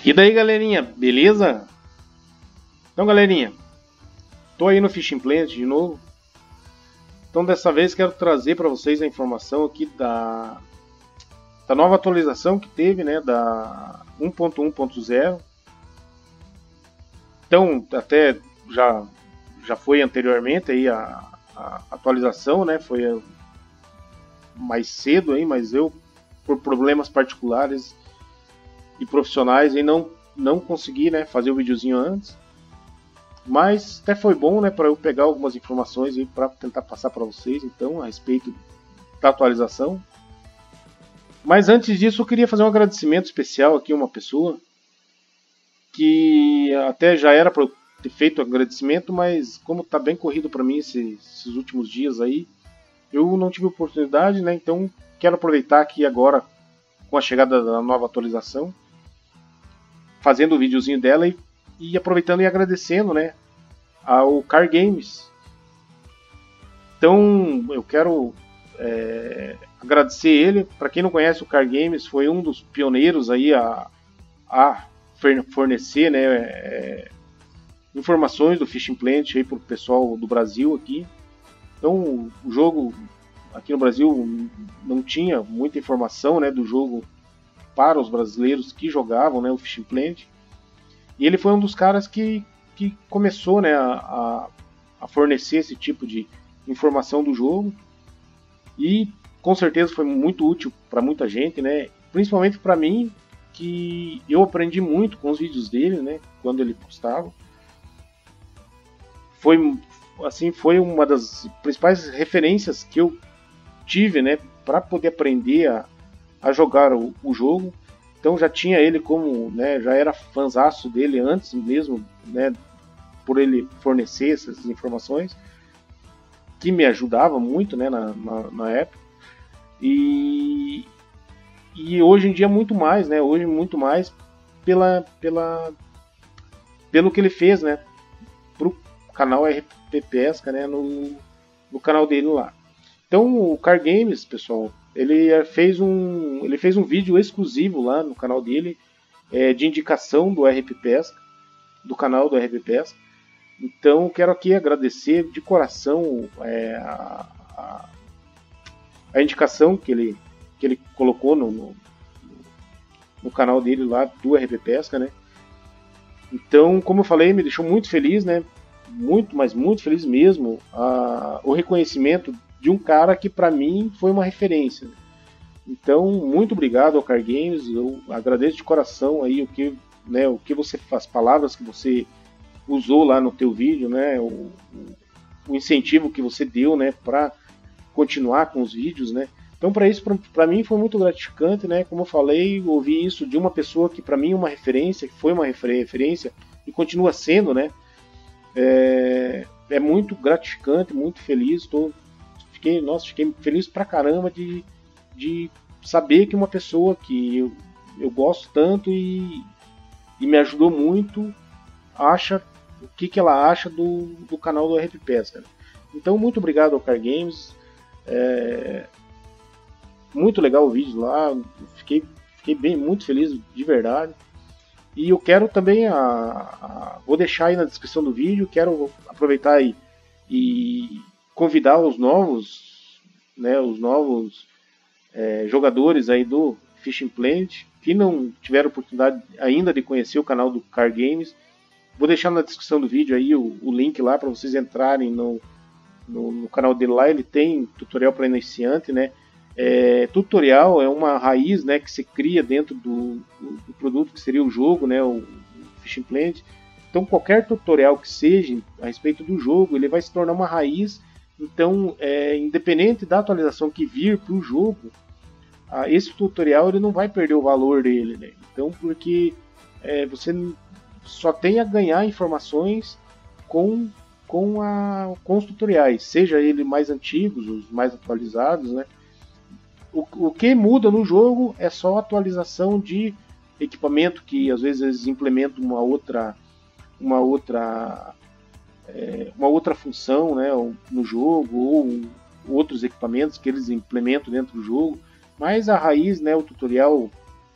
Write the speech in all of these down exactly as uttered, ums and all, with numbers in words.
E daí, galerinha, beleza? Então, galerinha, tô aí no Fishing Planet de novo. Então, dessa vez quero trazer para vocês a informação aqui da, da nova atualização que teve, né, da um ponto um ponto zero. Então, até já já foi anteriormente aí a, a atualização, né? Foi mais cedo aí, mas eu, por problemas particulares e profissionais, aí não não consegui, né, fazer o videozinho antes. Mas até foi bom, né, para eu pegar algumas informações aí para tentar passar para vocês, então, a respeito da atualização. Mas antes disso, eu queria fazer um agradecimento especial aqui a uma pessoa que até já era para eu ter feito o agradecimento, mas como tá bem corrido para mim esses, esses últimos dias aí, eu não tive oportunidade, né? Então quero aproveitar aqui agora com a chegada da nova atualização, fazendo o videozinho dela e, e aproveitando e agradecendo, né, ao Car Games. Então eu quero é, agradecer ele. Para quem não conhece, o Car Games foi um dos pioneiros aí a, a fornecer, né, é, informações do Fishing Planet para o pessoal do Brasil aqui. Então o jogo aqui no Brasil não tinha muita informação, né, do jogo para os brasileiros que jogavam, né, o Fishing Planet. E ele foi um dos caras que, que começou, né, a, a fornecer esse tipo de informação do jogo. E com certeza foi muito útil para muita gente, né, principalmente para mim, que eu aprendi muito com os vídeos dele, né, quando ele postava. Foi assim, foi uma das principais referências que eu tive, né, para poder aprender a, a jogar o, o jogo. Então já tinha ele como, né, já era fanzaço dele antes mesmo, né, por ele fornecer essas informações, que me ajudava muito, né, na, na, na época. E, e hoje em dia muito mais, né, hoje muito mais pela, pela, pelo que ele fez, né, pro canal R P Pesca, né, no, no canal dele lá. Então o Car Games, pessoal, ele fez um, ele fez um vídeo exclusivo lá no canal dele, é, de indicação do R P Pesca, do canal do R P Pesca. Então quero aqui agradecer de coração é, a, a, a indicação que ele, que ele colocou no, no, no canal dele lá do R P Pesca, né? Então, como eu falei, me deixou muito feliz, né? Muito, mas muito feliz mesmo, a, o reconhecimento de um cara que para mim foi uma referência. Então, muito obrigado ao Car Games. Eu agradeço de coração aí o que, né, o que você, as palavras que você usou lá no teu vídeo, né, o, o incentivo que você deu, né, para continuar com os vídeos, né. Então, para isso, para mim foi muito gratificante, né. Como eu falei, ouvir isso de uma pessoa que para mim é uma referência, que foi uma referência e continua sendo, né. É, é muito gratificante, muito feliz. Tô, fiquei, nossa, fiquei feliz pra caramba de, de saber que uma pessoa que eu, eu gosto tanto e, e me ajudou muito acha o que, que ela acha do, do canal do R P Pesca. Então, muito obrigado ao Car Games. É, muito legal o vídeo lá. Fiquei, fiquei bem, muito feliz de verdade. E eu quero também, a, a, vou deixar aí na descrição do vídeo, quero aproveitar e, e convidar os novos, né, os novos é, jogadores aí do Fishing Planet, que não tiveram oportunidade ainda de conhecer o canal do Car Games. Vou deixar na descrição do vídeo aí o, o link lá para vocês entrarem no, no, no canal dele lá. Ele tem tutorial para iniciante, né? É, tutorial é uma raiz, né, que se cria dentro do, do, do produto que seria o jogo, né, o, o Fishing Planet. Então qualquer tutorial que seja a respeito do jogo, ele vai se tornar uma raiz. Então, é, independente da atualização que vir para o jogo, ah, esse tutorial ele não vai perder o valor dele, né? Então, porque é, você só tem a ganhar informações com, com, a, com os tutoriais, seja ele mais antigos, os mais atualizados, né? O, o que muda no jogo é só a atualização de equipamento, que às vezes eles implementam uma outra, uma outra, é, uma outra função, né, no jogo, ou outros equipamentos que eles implementam dentro do jogo. Mas a raiz, né, o tutorial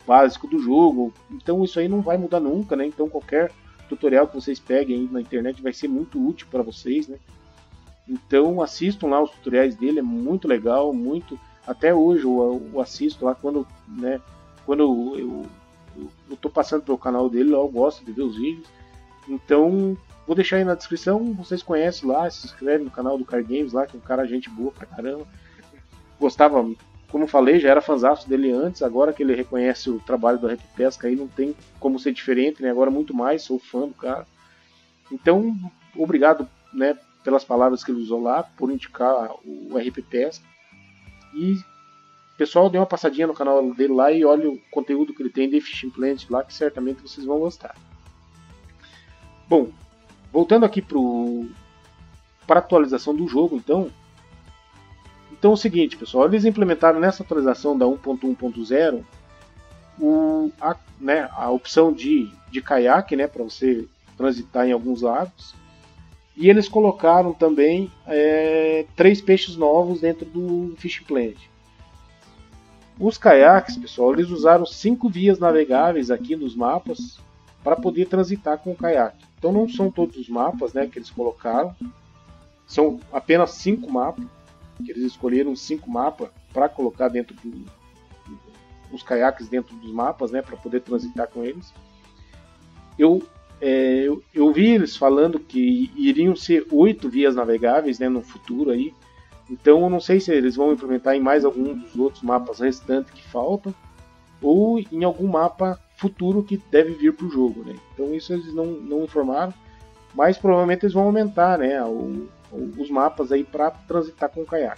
básico do jogo. Então isso aí não vai mudar nunca, né? Então qualquer tutorial que vocês peguem aí na internet vai ser muito útil para vocês, né? Então assistam lá os tutoriais dele, é muito legal, muito. Até hoje eu, eu assisto lá quando, né? Quando eu, eu, eu, eu tô passando pelo canal dele, eu gosto de ver os vídeos. Então vou deixar aí na descrição, vocês conhecem lá, se inscrevem no canal do Card Games lá, que é um cara gente boa pra caramba. Gostava, como falei, já era fãzaço dele antes, agora que ele reconhece o trabalho do Rap Pesca aí, não tem como ser diferente, né? Agora muito mais, sou fã do cara. Então, obrigado, né, pelas palavras que ele usou lá, por indicar o R P Pesca. E, pessoal, dê uma passadinha no canal dele lá e olhe o conteúdo que ele tem de Fishing Planet lá, que certamente vocês vão gostar. Bom, voltando aqui para a atualização do jogo, então. Então é o seguinte, pessoal, eles implementaram nessa atualização da um ponto um ponto zero o, a, né, a opção de, de caiaque, né, para você transitar em alguns lagos. E eles colocaram também é, três peixes novos dentro do Fishing Planet. Os caiaques, pessoal, eles usaram cinco vias navegáveis aqui nos mapas para poder transitar com o caiaque. Então não são todos os mapas, né, que eles colocaram, são apenas cinco mapas, que eles escolheram cinco mapas para colocar dentro do, os caiaques dentro dos mapas, né, para poder transitar com eles. Eu, é, eu, eu vi eles falando que iriam ser oito vias navegáveis, né, no futuro aí. Então eu não sei se eles vão implementar em mais algum dos outros mapas restantes que faltam, ou em algum mapa futuro que deve vir para o jogo, né? Então isso eles não, não informaram, mas provavelmente eles vão aumentar, né, o, o, os mapas aí para transitar com o caiaque.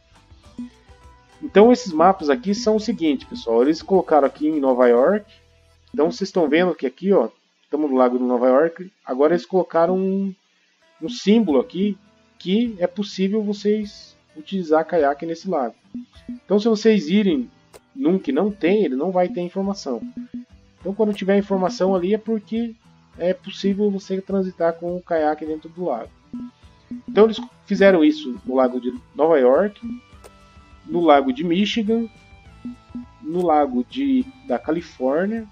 Então esses mapas aqui são o seguinte, pessoal, eles colocaram aqui em Nova York. Então vocês estão vendo que aqui, ó, estamos no lago de Nova York. Agora eles colocaram um, um símbolo aqui que é possível vocês utilizar caiaque nesse lago. Então se vocês irem num que não tem, ele não vai ter informação. Então quando tiver informação ali é porque é possível você transitar com o caiaque dentro do lago. Então eles fizeram isso no lago de Nova York, no lago de Michigan, no lago de, da Califórnia,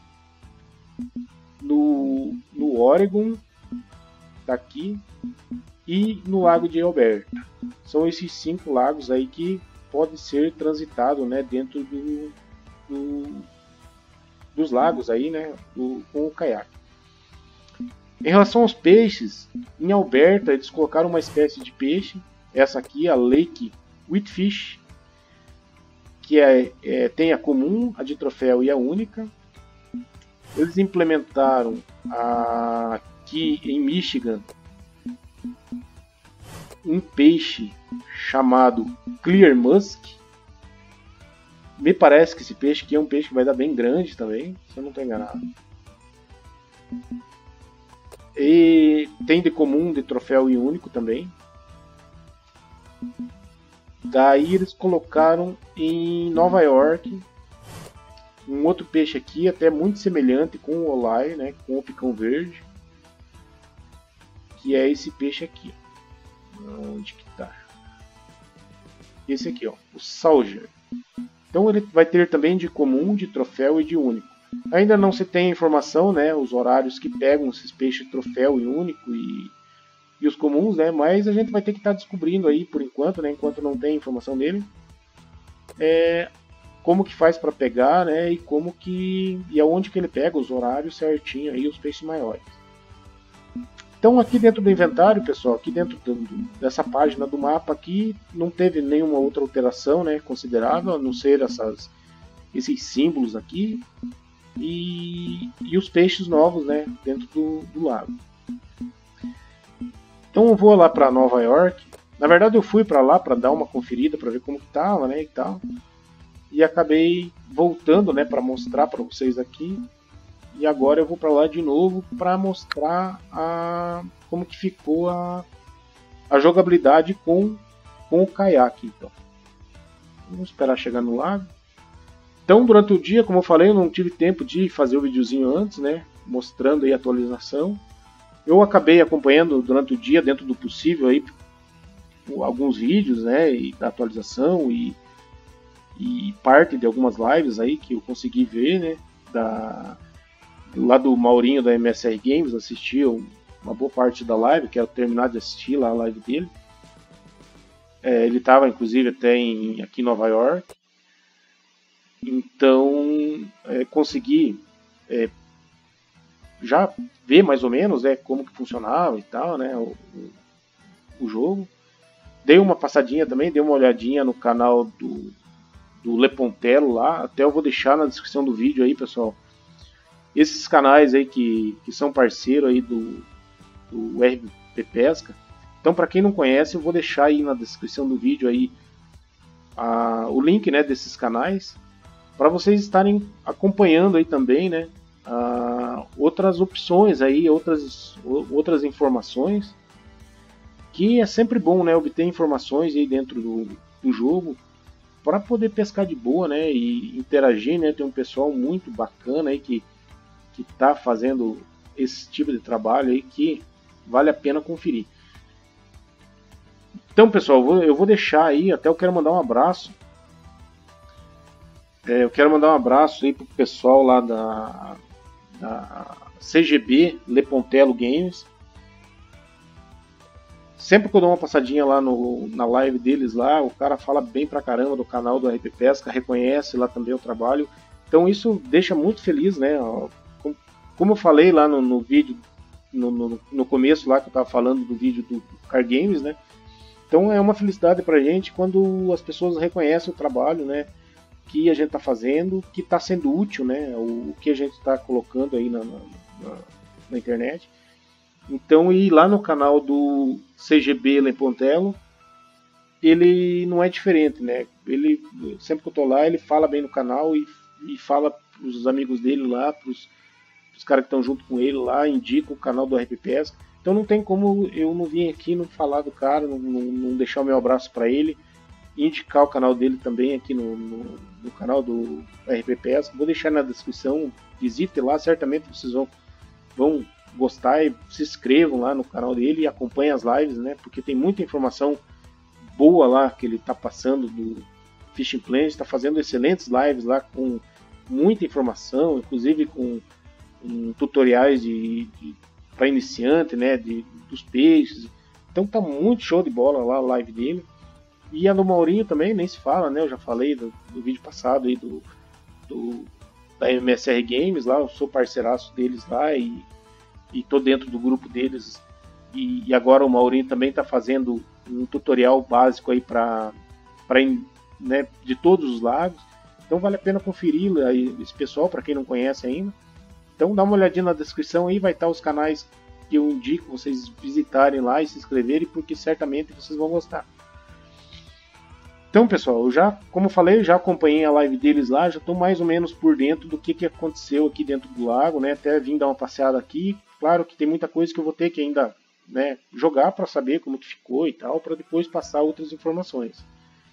no, no Oregon, daqui, e no lago de Alberta. São esses cinco lagos aí que podem ser transitados, né, dentro do, do, dos lagos aí, né, do, com o caiaque. Em relação aos peixes, em Alberta eles colocaram uma espécie de peixe, essa aqui, a Lake Whitefish, que é, é, tem a comum, a de troféu e a única. Eles implementaram a, aqui em Michigan um peixe chamado Clear Musk. Me parece que esse peixe aqui é um peixe que vai dar bem grande também, se eu não estou enganado. E tem de comum, de troféu e único também. Daí eles colocaram em Nova York um outro peixe aqui, até muito semelhante com o Olai, né, com o picão verde, que é esse peixe aqui. Onde que tá? Esse aqui, ó, o Salger. Então ele vai ter também de comum, de troféu e de único. Ainda não se tem informação, né, os horários que pegam esses peixes troféu e único e, e os comuns, né, mas a gente vai ter que estar tá descobrindo aí por enquanto, né, enquanto não tem informação dele, é, como que faz para pegar, né, e como que e aonde que ele pega os horários certinho aí os peixes maiores. Então aqui dentro do inventário, pessoal, aqui dentro do, dessa página do mapa aqui não teve nenhuma outra alteração, né, considerável, a não ser essas, esses símbolos aqui e, e os peixes novos, né, dentro do, do lago. Então eu vou lá para Nova York. Na verdade eu fui para lá para dar uma conferida para ver como que tava, né, e tal. E acabei voltando, né, para mostrar para vocês aqui. E agora eu vou para lá de novo para mostrar a, como que ficou a, a jogabilidade com, com o caiaque. Então, vamos esperar chegar no lago. Então, durante o dia, como eu falei, eu não tive tempo de fazer o videozinho antes, né, mostrando aí a atualização. Eu acabei acompanhando durante o dia, dentro do possível, aí, alguns vídeos, né, e da atualização e, e parte de algumas lives aí que eu consegui ver, né. da, lá do Maurinho da M S R Games, assisti uma boa parte da live, quero terminar de assistir lá a live dele. É, ele estava inclusive até em, aqui em Nova York, então é, consegui é, já ver mais ou menos é, como que funcionava e tal, né, o, o jogo. Dei uma passadinha também, dei uma olhadinha no canal do, do Lepontelo lá, até eu vou deixar na descrição do vídeo aí, pessoal. Esses canais aí que, que são parceiro aí do, do R P Pesca. Então, para quem não conhece, eu vou deixar aí na descrição do vídeo aí a, o link, né, desses canais, para vocês estarem acompanhando aí também, né, a, outras opções aí, outras, outras informações, que é sempre bom, né, obter informações aí dentro do, do jogo para poder pescar de boa, né, e interagir, né. Tem um pessoal muito bacana aí que que está fazendo esse tipo de trabalho aí que vale a pena conferir. Então, pessoal, eu vou, eu vou deixar aí, até eu quero mandar um abraço. É, eu quero mandar um abraço aí pro pessoal lá da, da C G B Lepontelo Games. Sempre que eu dou uma passadinha lá no, na live deles lá, o cara fala bem pra caramba do canal do R P Pesca, reconhece lá também o trabalho. Então isso deixa muito feliz, né? Como eu falei lá no, no vídeo, no, no, no começo lá que eu tava falando do vídeo do Car Games, né? Então é uma felicidade pra gente quando as pessoas reconhecem o trabalho, né, que a gente está fazendo, que está sendo útil, né, o que a gente está colocando aí na, na, na internet. Então, e lá no canal do C G B Lepontelo, ele não é diferente, né? Ele, sempre que eu tô lá, ele fala bem no canal e, e fala pros amigos dele lá, pros, pros caras que estão junto com ele lá, indica o canal do R P Pesca. Então não tem como eu não vir aqui não falar do cara, não, não, não deixar o meu abraço para ele, indicar o canal dele também aqui no, no, no canal do R P Pesca. Vou deixar na descrição, visite lá, certamente vocês vão, vão gostar e se inscrevam lá no canal dele e acompanhem as lives, né? Porque tem muita informação boa lá que ele está passando do Fishing Planet, está fazendo excelentes lives lá com muita informação, inclusive com um, tutoriais de, de para iniciante, né, de, dos peixes. Então tá muito show de bola lá a live dele. E a do Maurinho também, nem se fala, né? Eu já falei do, do vídeo passado aí do, do da M S R Games lá, eu sou parceiraço deles lá e, e tô dentro do grupo deles. E, e agora o Maurinho também tá fazendo um tutorial básico aí para né, de todos os lagos. Então vale a pena conferir aí, esse pessoal, para quem não conhece ainda. Então dá uma olhadinha na descrição aí, vai estar os canais que eu indico vocês visitarem lá e se inscreverem, porque certamente vocês vão gostar. Então, pessoal, eu já, como eu falei, eu já acompanhei a live deles lá, já estou mais ou menos por dentro do que, que aconteceu aqui dentro do lago, né? Até vim dar uma passeada aqui. Claro que tem muita coisa que eu vou ter que ainda, né, jogar para saber como que ficou e tal, para depois passar outras informações.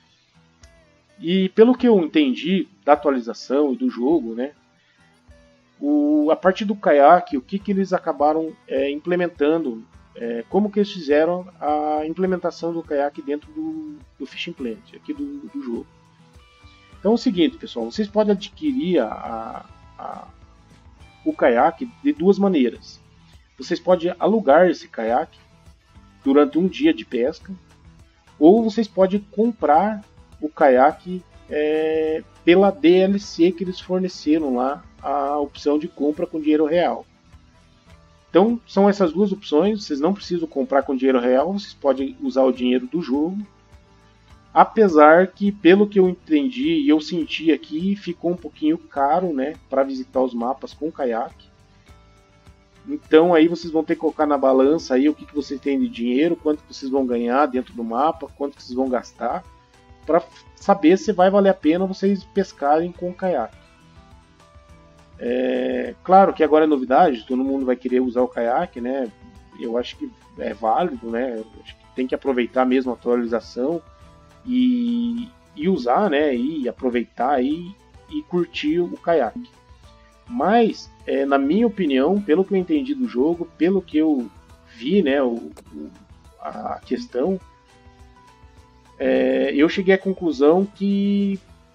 E pelo que eu entendi da atualização e do jogo, né? O, a partir do caiaque, o que, que eles acabaram é, implementando, é, como que eles fizeram a implementação do caiaque dentro do, do Fishing Planet, aqui do, do jogo. Então é o seguinte, pessoal, vocês podem adquirir a, a, o caiaque de duas maneiras. Vocês podem alugar esse caiaque durante um dia de pesca, ou vocês podem comprar o caiaque é, pela D L C que eles forneceram lá, a opção de compra com dinheiro real. Então são essas duas opções, vocês não precisam comprar com dinheiro real, vocês podem usar o dinheiro do jogo, apesar que pelo que eu entendi e eu senti aqui, ficou um pouquinho caro, né, para visitar os mapas com caiaque. Então aí vocês vão ter que colocar na balança aí o que, que vocês têm de dinheiro, quanto que vocês vão ganhar dentro do mapa, quanto que vocês vão gastar, para saber se vai valer a pena vocês pescarem com caiaque. É, claro que agora é novidade, todo mundo vai querer usar o caiaque, né? Eu acho que é válido, né? Eu acho que tem que aproveitar mesmo a atualização e, e usar, né? E aproveitar e, e curtir o caiaque. Mas, é, na minha opinião, pelo que eu entendi do jogo, pelo que eu vi, né? O, o, a questão, é, eu cheguei à conclusão que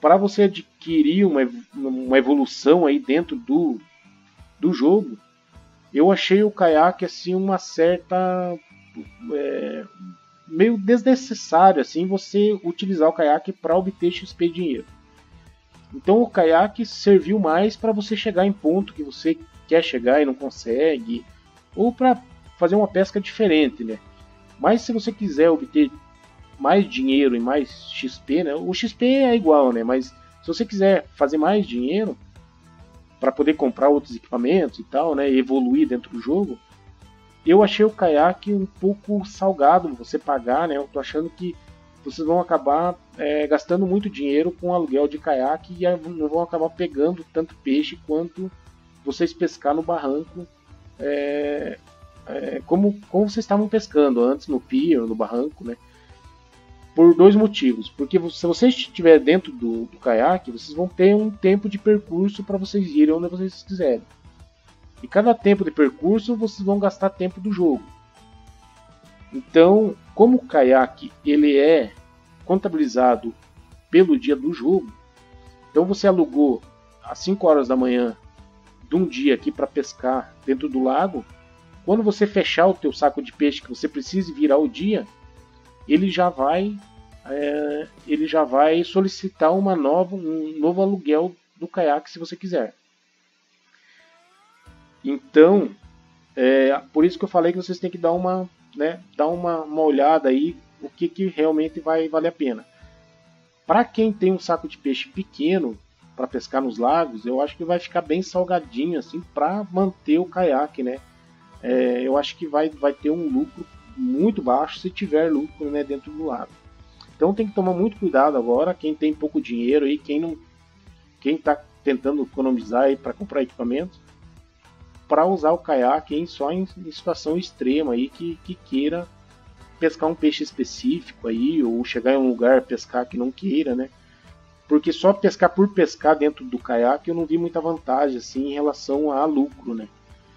para você adquirir uma, uma evolução aí dentro do, do jogo, eu achei o caiaque assim uma certa é, meio desnecessário assim você utilizar o caiaque para obter X P dinheiro. Então o caiaque serviu mais para você chegar em ponto que você quer chegar e não consegue, ou para fazer uma pesca diferente, né? Mas se você quiser obter mais dinheiro e mais X P, né? O X P é igual, né? Mas se você quiser fazer mais dinheiro para poder comprar outros equipamentos e tal, né? E evoluir dentro do jogo, eu achei o caiaque um pouco salgado você pagar, né? Eu tô achando que vocês vão acabar é, gastando muito dinheiro com o aluguel de caiaque e não vão acabar pegando tanto peixe quanto vocês pescar no barranco, é, é, como, como vocês estavam pescando antes no pier, no barranco, né? Por dois motivos. Porque se você estiver dentro do, do caiaque, vocês vão ter um tempo de percurso para vocês irem onde vocês quiserem. E cada tempo de percurso vocês vão gastar tempo do jogo. Então, como o caiaque ele é contabilizado pelo dia do jogo, então você alugou às cinco horas da manhã de um dia aqui para pescar dentro do lago, quando você fechar o teu saco de peixe que você precise virar o dia, ele já vai é, ele já vai solicitar uma nova, um novo aluguel do caiaque se você quiser. Então, é, por isso que eu falei que vocês têm que dar uma, né, dar uma, uma olhada aí o que, que realmente vai valer a pena. Para quem tem um saco de peixe pequeno para pescar nos lagos, eu acho que vai ficar bem salgadinho assim para manter o caiaque, né? É, eu acho que vai, vai ter um lucro muito baixo se tiver lucro, né, dentro do lago. Então tem que tomar muito cuidado agora, quem tem pouco dinheiro aí, quem não, quem está tentando economizar aí para comprar equipamentos, para usar o caiaque em, só em, em situação extrema aí que, que queira pescar um peixe específico aí, ou chegar em um lugar pescar que não queira, né? Porque só pescar por pescar dentro do caiaque eu não vi muita vantagem assim em relação a lucro, né?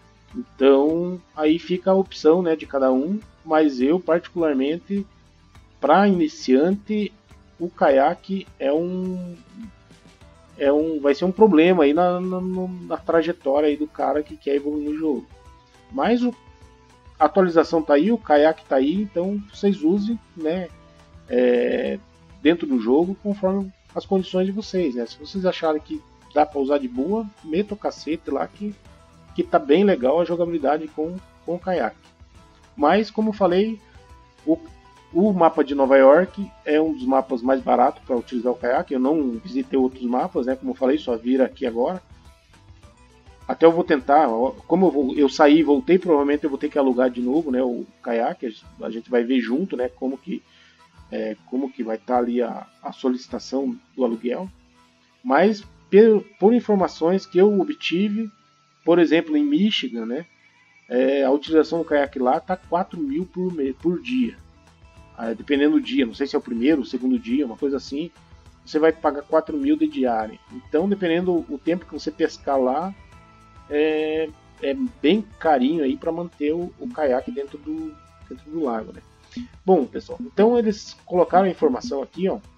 Então aí fica a opção, né, de cada um, mas eu particularmente para iniciante o caiaque é um é um vai ser um problema aí na, na, na trajetória aí do cara que quer evoluir no jogo. Mas o, a atualização tá aí, o caiaque tá aí, então vocês usem, né, é, dentro do jogo conforme as condições de vocês, né? Se vocês acharem que dá para usar de boa, meta o cacete lá que que tá bem legal a jogabilidade com, com o caiaque. Mas, como eu falei, o, o mapa de Nova York é um dos mapas mais baratos para utilizar o caiaque. Eu não visitei outros mapas, né? Como eu falei, só vira aqui agora. Até eu vou tentar, como eu, vou, eu saí e voltei, provavelmente eu vou ter que alugar de novo, né, o caiaque. A gente vai ver junto, né, como que, é, como que vai estar ali a, a solicitação do aluguel. Mas, por, por informações que eu obtive, por exemplo, em Michigan, né, é, a utilização do caiaque lá está quatro mil por, por dia. Ah, dependendo do dia, não sei se é o primeiro, o segundo dia, uma coisa assim, você vai pagar quatro mil de diária. Então, dependendo do tempo que você pescar lá, é, é bem carinho aí para manter o, o caiaque dentro do, dentro do lago, né? Bom, pessoal, então eles colocaram a informação aqui, ó,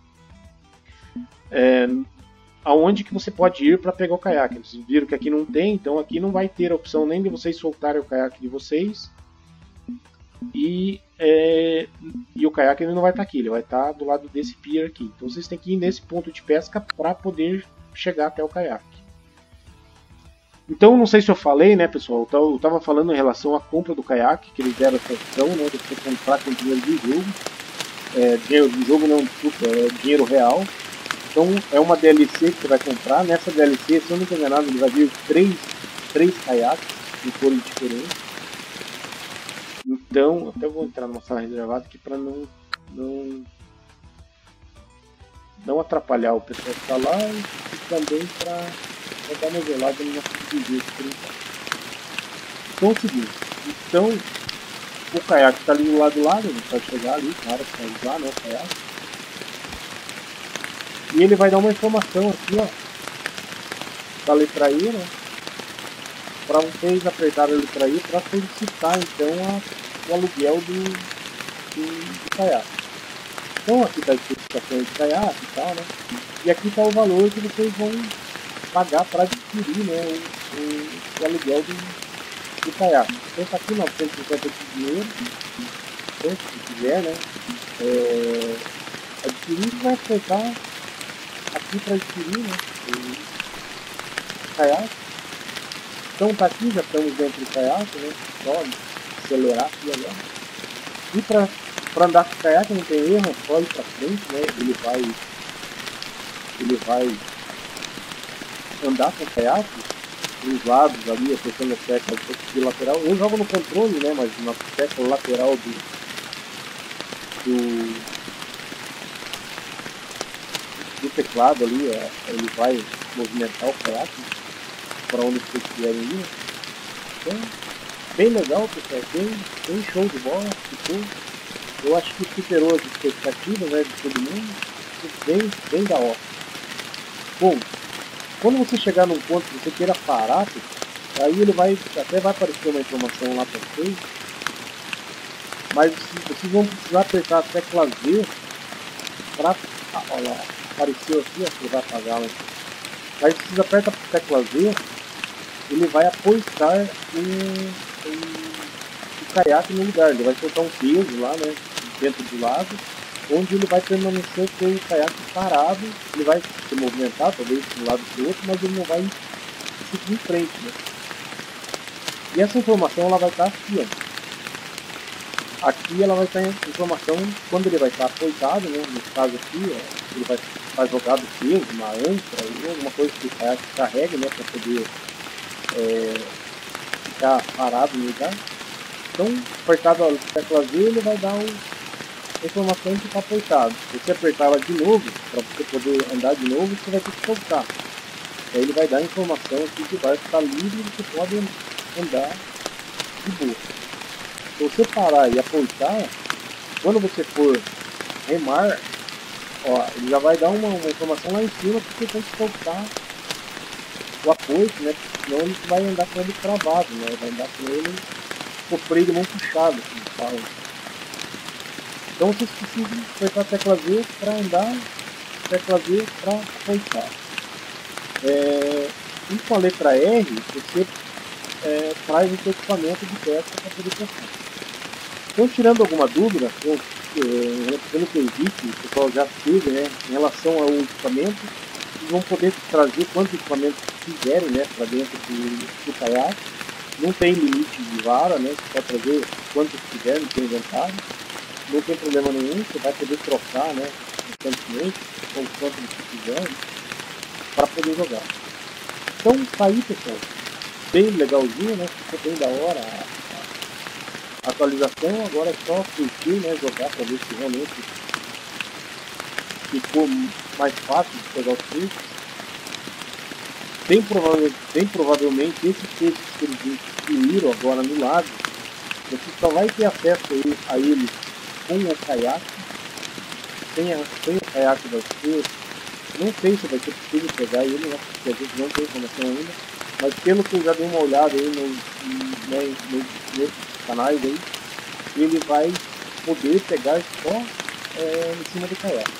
é, aonde que você pode ir para pegar o caiaque. Eles viram que aqui não tem, então aqui não vai ter a opção nem de vocês soltarem o caiaque de vocês. E, é, e o caiaque ele não vai estar aqui, ele vai estar do lado desse pier aqui. Então vocês têm que ir nesse ponto de pesca para poder chegar até o caiaque. Então não sei se eu falei, né, pessoal, eu estava falando em relação à compra do caiaque, que eles deram essa opção, né, de você comprar com dinheiro do jogo. É, dinheiro do jogo não, desculpa, é dinheiro real. Então é uma D L C que você vai comprar. Nessa D L C, se eu não estou enganado, ele vai vir três, três caiaques de cores diferentes. Então, até vou entrar numa sala reservada aqui para não, não, não atrapalhar o pessoal que está lá e também para dar uma gelada no nosso vídeo por enquanto. Então é o seguinte, então o caiaque está ali do lado do lado, a gente vai chegar ali, claro que vai usar, né, o caiaque. E ele vai dar uma informação aqui, ó, da letra I, né, para vocês apertarem a letra I para solicitar então a, o aluguel do, do, do caiaque. Então aqui está a especificação de caiaque e tal, né? E aqui está o valor que vocês vão pagar para adquirir, né, o, o, o aluguel do, do caiaque. Então está aqui novecentos e cinquenta de dinheiro. Então, se quiser, né, é, adquirir, vai apertar aqui para adquirir, né, o caiaque. Então tá aqui, já estamos dentro do caiaque, né, só acelerar aqui agora. E para para andar com o caiaque não tem erro, é só ir para frente, né, ele vai, ele vai andar com o caiaque dos lados ali, apertando a tecla de lateral. Eu jogo no controle, né, mas na tecla lateral do, do, do teclado ali, é, ele vai movimentar o caiaque para onde vocês quiserem ir. Então, bem legal, pessoal, bem, bem show de bola, ficou. Eu acho que superou as expectativas, né, de todo mundo, bem, bem da hora. Bom, quando você chegar num ponto que você queira parar, aí ele vai, até vai aparecer uma informação lá para vocês, mas vocês vão precisar apertar a tecla Z para, ah, olha lá, apareceu aqui, ó, ele vai apagar, né? Mas vocês apertam a tecla Z, ele vai apostar o, o, o caiaque no lugar, ele vai soltar um peso lá, né, dentro do lado, onde ele vai permanecer com o caiaque parado, ele vai se movimentar, talvez de um lado para o outro, mas ele não vai seguir em frente, né? E essa informação ela vai estar aqui, ó. Aqui ela vai estar em informação quando ele vai estar apoiado, né? No caso aqui, ó, ele vai estar jogado peso, uma âncora, ou alguma coisa que o caiaque carregue, né? Para poder é, ficar parado no lugar. Então, apertado a tecla Z, ele vai dar o a informação que está apertado. Se você apertar ela de novo, para você poder andar de novo, você vai ter que soltar. Aí ele vai dar a informação aqui que vai estar livre e você pode andar de boa. Se você parar e apertar, quando você for remar, ó, ele já vai dar uma, uma informação lá em cima que você tem que soltar o apoio, né? Senão ele vai andar com ele travado, né? Vai andar com ele com o freio de mão puxado, assim, fala. Então vocês precisam apertar a tecla Z para andar, tecla Z para apertar. É, e com a letra R, você é, traz o seu equipamento de pesca para poder pescar. Então, tirando alguma dúvida, eu, eu, pelo que eu vi, que o pessoal já teve, né, em relação ao equipamento, vocês vão poder trazer quantos equipamentos quiserem, né, para dentro do, do caiaque. Não tem limite de vara, né, você pode trazer quantos quiser, não tem inventário. Não tem problema nenhum, você vai poder trocar, né, constantemente, ou quanto você quiser, né, para poder jogar. Então tá aí, pessoal, bem legalzinho, né, ficou bem da hora a, a atualização. Agora é só curtir, né, jogar para ver se realmente ficou mais fácil de pegar os peixes. Bem, provável, bem provavelmente esses peixes que eles incluíram agora no lago, você só vai ter acesso a eles com o caiaque. Sem, a, sem o caiaque vai ser, não sei se vai ser possível pegar ele, né, porque a gente não tem informação ainda, mas pelo que eu já dei uma olhada aí no, né, no, nesses canais aí, ele vai poder pegar só é, em cima do caiaque.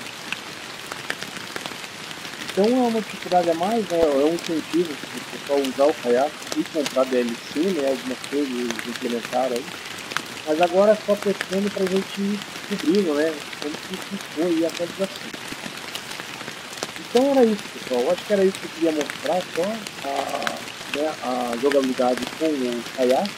Então é uma dificuldade a mais, né, é um incentivo para o pessoal usar o caiaque e comprar D L C, né, algumas coisas eles implementaram aí. Mas agora é só testando para a gente ir descobrindo, né, como que ficou aí a atualização. Então era isso, pessoal. Eu acho que era isso que eu queria mostrar, só a, né, a jogabilidade com o caiaque.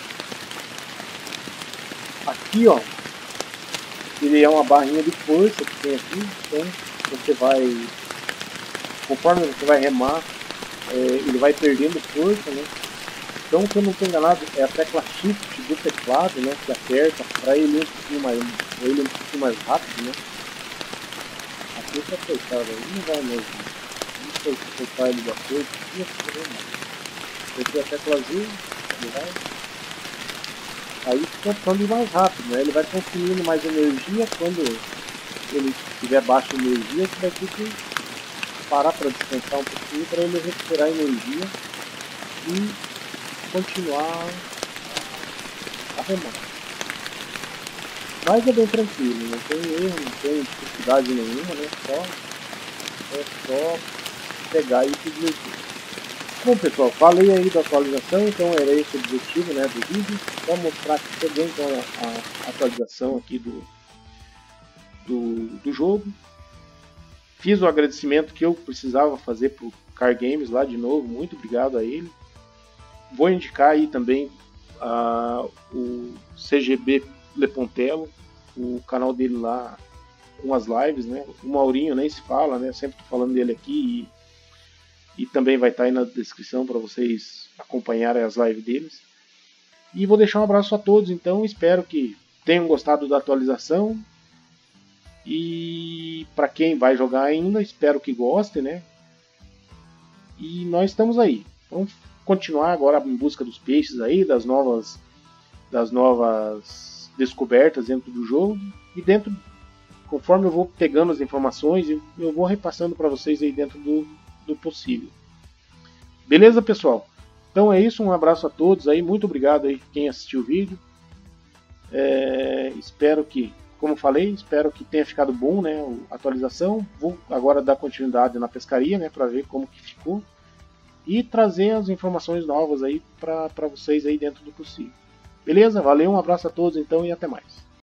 Aqui, ó, ele é uma barrinha de força que tem aqui. Então você vai, conforme você vai remar, é, ele vai perdendo força, né? Então, se eu não estou enganado, é a tecla Shift do teclado, né, que aperta para ele um pouquinho mais, ele um pouquinho mais rápido, né? Aqui está apertado, aí não vai mesmo. Não sei se apertar ele de apoio, aqui é mais. Apertei a tecla Z, ele vai. Aí fica ficando mais rápido, né? Ele vai consumindo mais energia. Quando ele tiver baixa energia, você vai ter que parar para descansar um pouquinho para ele recuperar energia e continuar a remar. Mas é bem tranquilo, não tem erro, não tem dificuldade nenhuma, né? Só, é só pegar e submeter. Bom pessoal, falei aí da atualização, então era esse o objetivo, né, do vídeo, só mostrar que chegou então a, a atualização aqui do, do, do jogo. Fiz o agradecimento que eu precisava fazer para o Car Games lá de novo, muito obrigado a ele. Vou indicar aí também uh, o C G B Lepontelo, o canal dele lá com as lives, né? O Maurinho nem se fala, né? Sempre tô falando dele aqui e, e também vai estar aí na descrição para vocês acompanharem as lives deles. E vou deixar um abraço a todos, então espero que tenham gostado da atualização. E para quem vai jogar ainda, espero que goste, né? E nós estamos aí. Vamos continuar agora em busca dos peixes aí, das novas, das novas descobertas dentro do jogo. E dentro, conforme eu vou pegando as informações, eu vou repassando para vocês aí dentro do, do possível. Beleza, pessoal? Então é isso, um abraço a todos aí, muito obrigado aí quem assistiu o vídeo. É, espero que, como falei, espero que tenha ficado bom, né, a atualização. Vou agora dar continuidade na pescaria, né, para ver como que ficou e trazer as informações novas aí para vocês aí dentro do possível. Beleza? Valeu, um abraço a todos então e até mais.